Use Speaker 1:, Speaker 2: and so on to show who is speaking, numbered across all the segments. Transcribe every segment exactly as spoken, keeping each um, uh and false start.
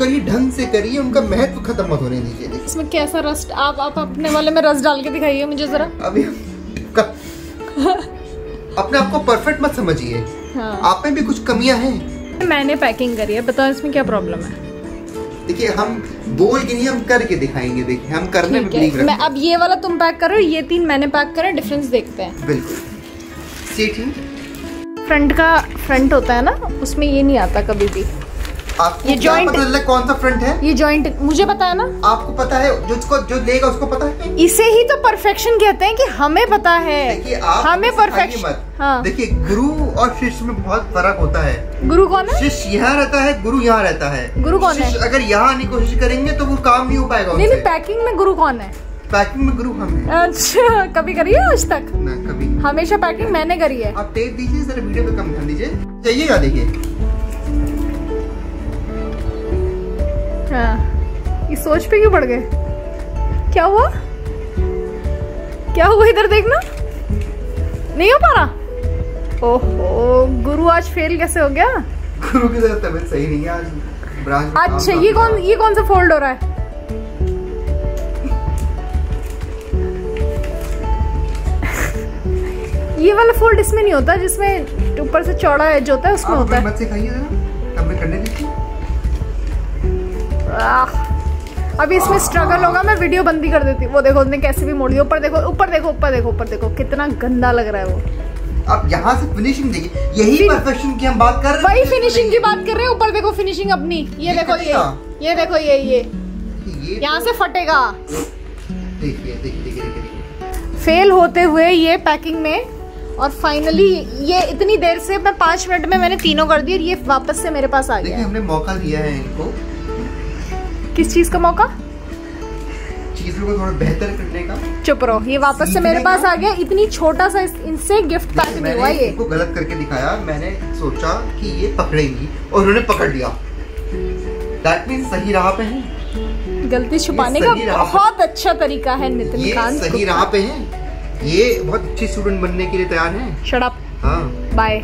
Speaker 1: करिए, ढंग से करिए, उनका महत्व खत्म मत होने दीजिए।
Speaker 2: इसमें कैसा रस, आप आप अपने वाले में रस डाल के दिखाइए मुझे जरा।
Speaker 1: अभी अपने आप को परफेक्ट मत समझिए। हाँ। आप में भी कुछ कमियां हैं।
Speaker 2: मैंने पैकिंग करी है, बताओ इसमें क्या प्रॉब्लम है? देखिए
Speaker 1: हम बोल के नहीं, हम करके दिखाएंगे। देखिए हम करने में बिलीव रखते हैं।
Speaker 2: मैं अब ये वाला तुम पैक करो, ये तीन मैंने पैक करे, डिफरेंस देखते हैं।
Speaker 1: बिल्कुल।
Speaker 2: फ्रंट का फ्रंट होता है ना, उसमें ये नहीं आता कभी भी।
Speaker 1: आपको ये जॉइंट पता है कौन सा फ्रंट है?
Speaker 2: ये जॉइंट मुझे पता है ना।
Speaker 1: आपको पता है, जो उसको जो लेगा उसको पता है।
Speaker 2: इसे ही तो परफेक्शन कहते हैं कि हमें पता है।
Speaker 1: देखिए आप
Speaker 2: हमें परफेक्शन। हाँ।
Speaker 1: देखिए गुरु और शिष्य में बहुत फर्क होता है।
Speaker 2: गुरु कौन है?
Speaker 1: शिष्य यहाँ रहता है, गुरु यहाँ रहता है।
Speaker 2: गुरु कौन है?
Speaker 1: अगर यहाँ आने की कोशिश करेंगे तो वो काम नहीं हो पाएगा।
Speaker 2: नहीं नहीं, पैकिंग में गुरु कौन है?
Speaker 1: पैकिंग में गुरु हम हैं।
Speaker 2: अच्छा, कभी करी है आज तक?
Speaker 1: ना कभी।
Speaker 2: हमेशा पैकिंग मैंने करी है।
Speaker 1: आप टेप दीजिए जरा, वीडियो पे कम ध्यान दीजिए। चाहिएगा देखिए।
Speaker 2: हाँ, ये सोच पे क्यों पड़ गए? क्या हुआ? क्या हुआ? इधर देखना। नहीं हो पा रहा। ओहो, गुरु आज फेल कैसे हो गया?
Speaker 1: गुरु की तबीयत सही नहीं है आज।
Speaker 2: अच्छा, ये कौन ये कौन सा फोल्ड हो रहा है? ये वाला फोल्ड इसमें नहीं होता, जिसमें ऊपर से चौड़ा एज होता है उसमें होता है।
Speaker 1: मत सिखाइए जरा, हमें करने दीजिए।
Speaker 2: अभी इसमें स्ट्रगल होगा, मैं वीडियो बंद ही कर देती हूँ। वो देखो उसने कैसे भी मोड़ दिया। ऊपर देखो, ऊपर देखो, ऊपर देखो, ऊपर देखो, कितना गंदा लग रहा है वो।
Speaker 1: अब यहाँ से फिनिशिंग देखिए, यही परफेक्शन की हम बात कर रहे हैं।
Speaker 2: वही फिनिशिंग की बात कर रहे हैं। ऊपर देखो फिनिशिंग अपनी, ये देखो, ये ये देखो, ये ये यहाँ से फटेगा।
Speaker 1: देखिए देखिए देखिए,
Speaker 2: फेल होते हुए ये पैकिंग में, और फाइनली ये इतनी देर से मैं पाँच मिनट में मैंने तीनों कर दी और ये वापस से मेरे पास आ गया।
Speaker 1: देखिए हमने मौका दिया है इनको।
Speaker 2: किस चीज का मौका?
Speaker 1: चीजों को थोड़ा बेहतर करने का।
Speaker 2: चुप रहो, ये वापस से मेरे पास आ गया। इतनी छोटा सा इनसे गिफ्ट पैक नहीं हुआ। ये
Speaker 1: इनको गलत करके दिखाया, मैंने सोचा कि ये पकड़ेंगी और उन्होंने पकड़ लिया। दैट मींस सही राह पे हैं।
Speaker 2: गलती छुपाने का बहुत अच्छा तरीका है नितिन कांत।
Speaker 1: सही राह पे हैं। ये बहुत अच्छी स्टूडेंट बनने के लिए तैयार हैं।
Speaker 2: Shut up.
Speaker 1: हाँ,
Speaker 2: bye.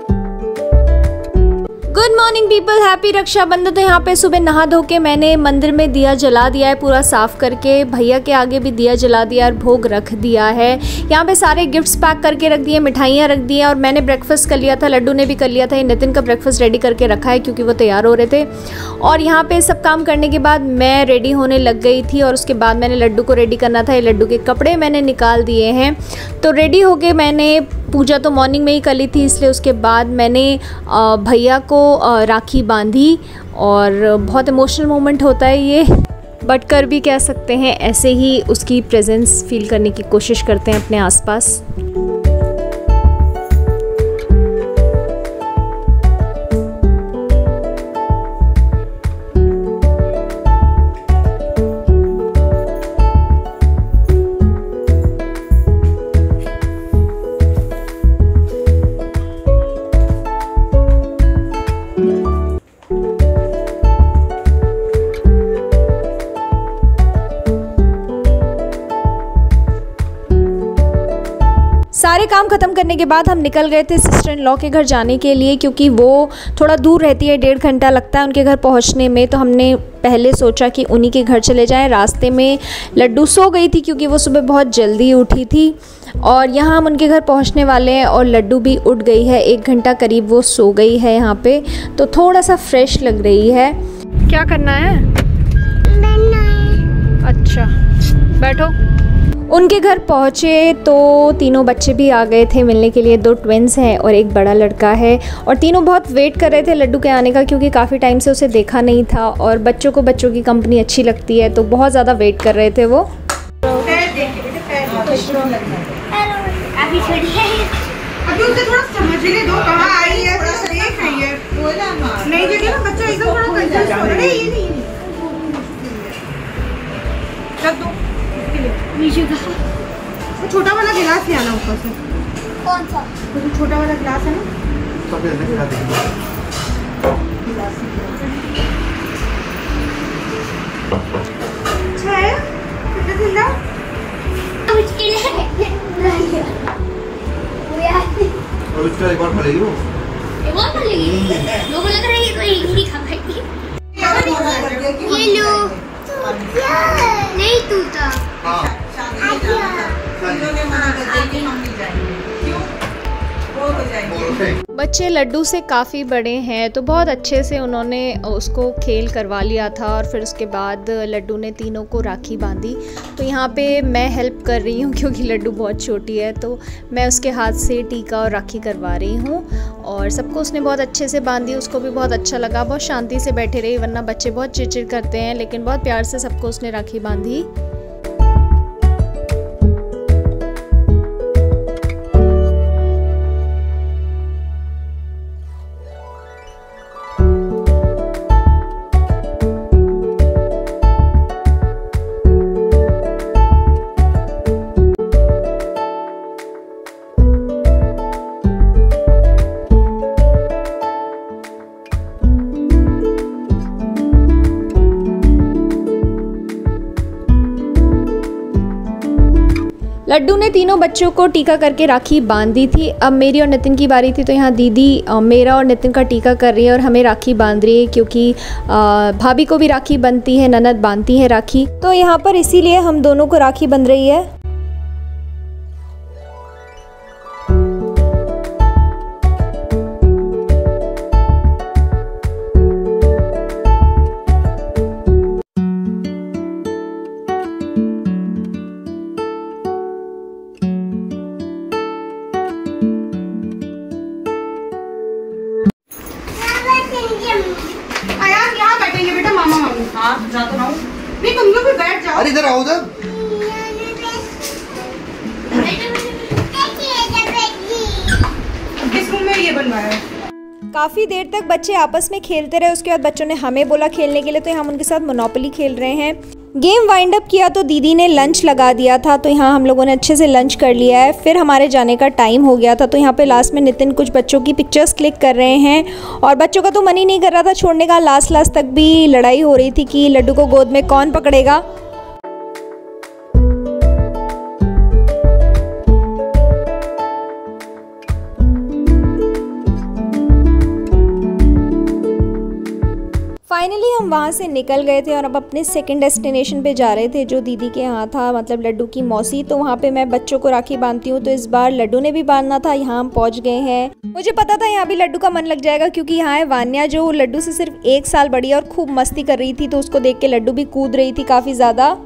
Speaker 2: Good morning people, happy Rakshabandhan. तो यहाँ पे सुबह नहा धो के मैंने मंदिर में दिया जला दिया है, पूरा साफ करके भैया के आगे भी दिया जला दिया और भोग रख दिया है। यहाँ पे सारे गिफ्ट्स पैक करके रख दिए, मिठाइयाँ रख दी हैं, और मैंने ब्रेकफास्ट कर लिया था, लड्डू ने भी कर लिया था। ये नितिन का ब्रेकफास्ट रेडी करके रखा है क्योंकि वो तैयार हो रहे थे। और यहाँ पे सब काम करने के बाद मैं रेडी होने लग गई थी, और उसके बाद मैंने लड्डू को रेडी करना था। ये लड्डू के कपड़े मैंने निकाल दिए हैं। तो रेडी हो गए, मैंने पूजा तो मॉर्निंग में ही कर ली थी, इसलिए उसके बाद मैंने भैया को राखी बांधी, और बहुत इमोशनल मोमेंट होता है ये, बट कर भी कह सकते हैं, ऐसे ही उसकी प्रेजेंस फील करने की कोशिश करते हैं अपने आसपास। सारे काम ख़त्म करने के बाद हम निकल गए थे सिस्टर इन लॉ के घर जाने के लिए, क्योंकि वो थोड़ा दूर रहती है, डेढ़ घंटा लगता है उनके घर पहुंचने में। तो हमने पहले सोचा कि उन्हीं के घर चले जाएं। रास्ते में लड्डू सो गई थी क्योंकि वो सुबह बहुत जल्दी उठी थी, और यहाँ हम उनके घर पहुंचने वाले हैं और लड्डू भी उठ गई है। एक घंटा करीब वो सो गई है यहाँ पे, तो थोड़ा सा फ्रेश लग रही है। क्या करना है? अच्छा, बैठो। उनके घर पहुँचे तो तीनों बच्चे भी आ गए थे मिलने के लिए। दो ट्विन्स हैं और एक बड़ा लड़का है, और तीनों बहुत वेट कर रहे थे लड्डू के आने का, क्योंकि काफ़ी टाइम से उसे देखा नहीं था, और बच्चों को बच्चों की कंपनी अच्छी लगती है, तो बहुत ज़्यादा वेट कर रहे थे वो।
Speaker 3: वो छोटा वाला गिलास ले आना ऊपर से।
Speaker 4: कौन सा?
Speaker 3: वो जो छोटा वाला गिलास है ना,
Speaker 1: तो फिर मैं खिला देंगे।
Speaker 3: अच्छा है, कितना ठंडा?
Speaker 4: मुश्किल है। वो यार।
Speaker 1: और उसका एक बार खा लेगी वो।
Speaker 4: एक बार खा लेगी। लोगों लग रहा है ये तो एक ही खा पाएगी। ये लो। नहीं टूटा।
Speaker 2: बच्चे लड्डू से काफ़ी बड़े हैं तो बहुत अच्छे से उन्होंने उसको खेल करवा लिया था और फिर उसके बाद लड्डू ने तीनों को राखी बांधी। तो यहाँ पे मैं हेल्प कर रही हूँ क्योंकि लड्डू बहुत छोटी है, तो मैं उसके हाथ से टीका और राखी करवा रही हूँ और सबको उसने बहुत अच्छे से बांधी। उसको भी बहुत अच्छा लगा, बहुत शांति से बैठे रही, वरना बच्चे बहुत चिड़चिड़ करते हैं, लेकिन बहुत प्यार से सबको उसने राखी बांधी। लड्डू ने तीनों बच्चों को टीका करके राखी बांध दी थी। अब मेरी और नितिन की बारी थी, तो यहाँ दीदी मेरा और नितिन का टीका कर रही है और हमें राखी बांध रही है क्योंकि भाभी को भी राखी बनती है, ननद बांधती है राखी, तो यहाँ पर इसीलिए हम दोनों को राखी बंध रही है।
Speaker 3: यहाँ बैठेंगे बेटा मामा मामी। हाँ जा तो रहा हूँ। नहीं तुम लोग भी बैठ जाओ।
Speaker 1: अरे इधर आओ उधर।
Speaker 3: किस रूम में ये बनवाया है?
Speaker 2: काफ़ी देर तक बच्चे आपस में खेलते रहे। उसके बाद बच्चों ने हमें बोला खेलने के लिए, तो हम उनके साथ मोनोपोली खेल रहे हैं। गेम वाइंड अप किया तो दीदी ने लंच लगा दिया था, तो यहाँ हम लोगों ने अच्छे से लंच कर लिया है। फिर हमारे जाने का टाइम हो गया था, तो यहाँ पे लास्ट में नितिन कुछ बच्चों की पिक्चर्स क्लिक कर रहे हैं और बच्चों का तो मन ही नहीं कर रहा था छोड़ने का। लास्ट लास्ट तक भी लड़ाई हो रही थी कि लड्डू को गोद में कौन पकड़ेगा। फाइनली हम वहाँ से निकल गए थे और अब अपने सेकंड डेस्टिनेशन पे जा रहे थे, जो दीदी के यहाँ था, मतलब लड्डू की मौसी। तो वहाँ पे मैं बच्चों को राखी बांधती हूँ, तो इस बार लड्डू ने भी बांधना था। यहाँ हम पहुँच गए हैं। मुझे पता था यहाँ भी लड्डू का मन लग जाएगा क्योंकि यहाँ है वान्या, जो लड्डू से सिर्फ एक साल बड़ी है और खूब मस्ती कर रही थी, तो उसको देख के लड्डू भी कूद रही थी काफ़ी ज़्यादा।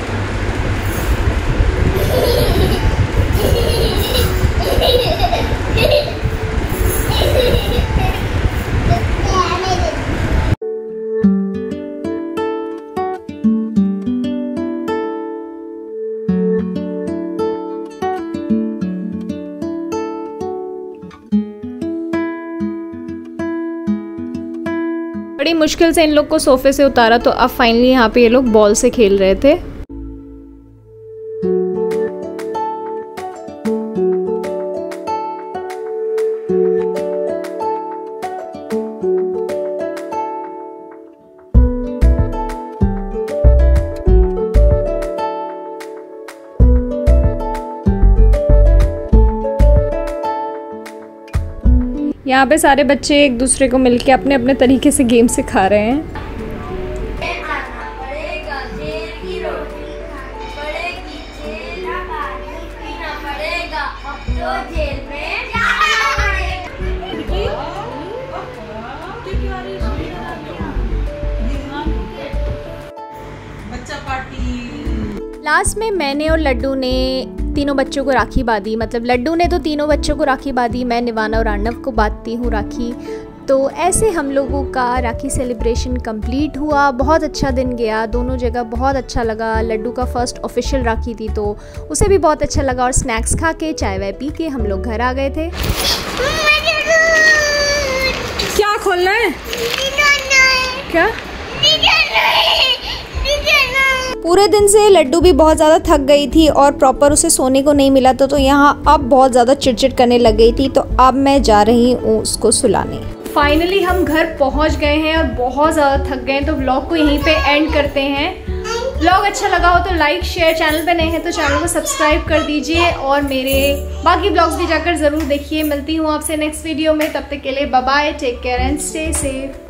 Speaker 2: बड़ी मुश्किल से इन लोग को सोफे से उतारा, तो अब फाइनली यहाँ पे ये लोग बॉल से खेल रहे थे। यहाँ पे सारे बच्चे एक दूसरे को मिलके अपने अपने तरीके से गेम सिखा रहे हैं। लास्ट में मैंने और लड्डू ने तीनों बच्चों को राखी बांधी, मतलब लड्डू ने तो तीनों बच्चों को राखी बांधी, मैं निवाना और अर्णव को बांधती हूँ राखी। तो ऐसे हम लोगों का राखी सेलिब्रेशन कंप्लीट हुआ। बहुत अच्छा दिन गया, दोनों जगह बहुत अच्छा लगा। लड्डू का फर्स्ट ऑफिशियल राखी थी, तो उसे भी बहुत अच्छा लगा और स्नैक्स खा के चाय वाय पी के हम लोग घर आ गए थे।
Speaker 3: क्या खोलना है? क्या?
Speaker 2: पूरे दिन से लड्डू भी बहुत ज़्यादा थक गई थी और प्रॉपर उसे सोने को नहीं मिला था, तो यहाँ अब बहुत ज़्यादा चिड़चिड़ करने लग गई थी। तो अब मैं जा रही हूँ उसको सुलाने।
Speaker 3: फाइनली हम घर पहुँच गए हैं और बहुत ज़्यादा थक गए हैं, तो व्लॉग को यहीं पे एंड करते हैं। व्लॉग अच्छा लगा हो तो लाइक शेयर, चैनल पे नए हैं तो चैनल को सब्सक्राइब कर दीजिए और मेरे बाकी व्लॉग्स भी जाकर ज़रूर देखिए। मिलती हूँ आपसे नेक्स्ट वीडियो में, तब तक के लिए bye bye, take care and stay safe.